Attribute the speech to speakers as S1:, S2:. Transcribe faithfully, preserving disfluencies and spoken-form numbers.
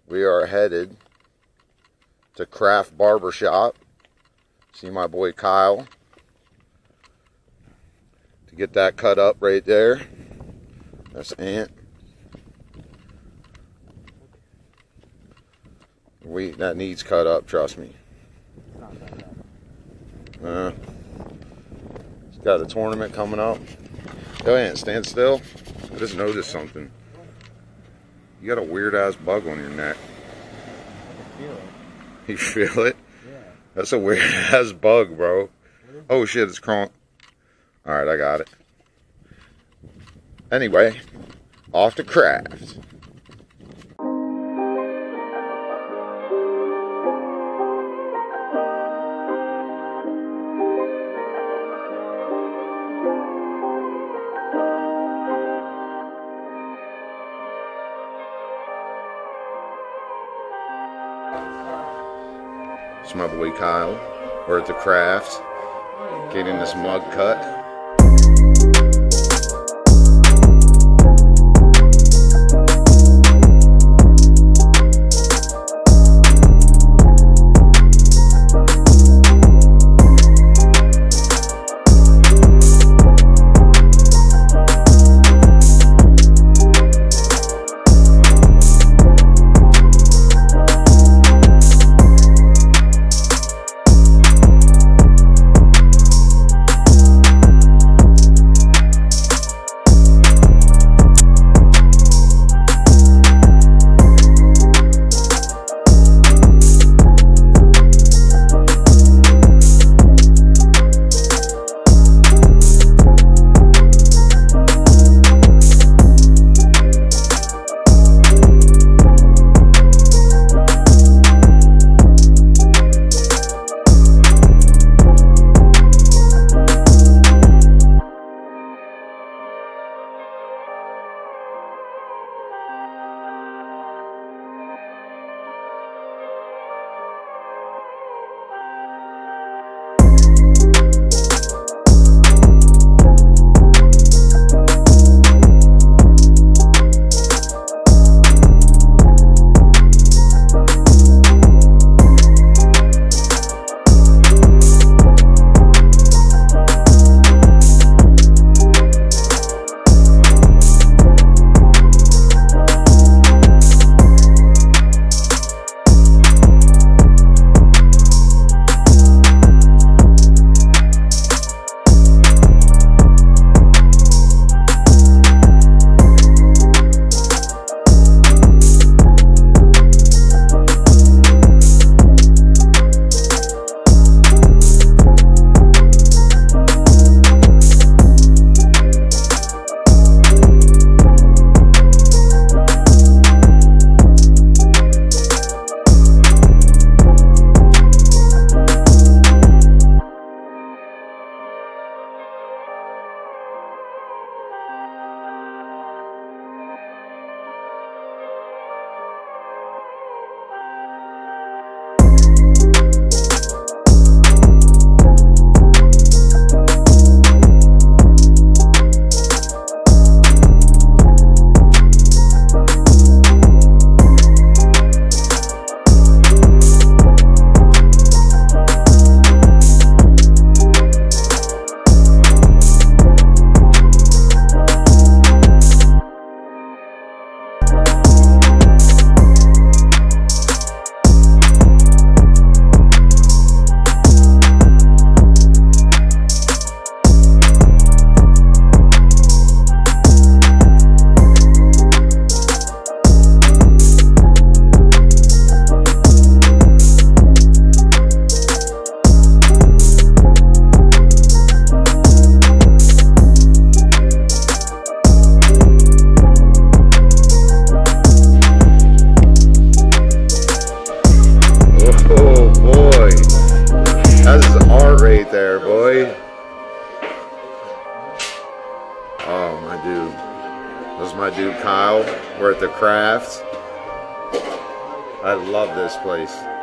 S1: we are headed to Craft Barber Shop. See my boy Kyle to get that cut up right there. That's Ant. We that needs cut up, trust me. Uh, he's got a tournament coming up. Go ahead, stand still. I just noticed something. You got a weird ass bug on your neck.
S2: I feel it.
S1: You feel it?
S2: Yeah.
S1: That's a weird ass bug, bro. Oh shit, it's crawling. Alright, I got it. Anyway, off to Craft. It's my boy Kyle. We're at the Craft, getting this mug cut. This is my dude Kyle. We're at the Craft. I love this place.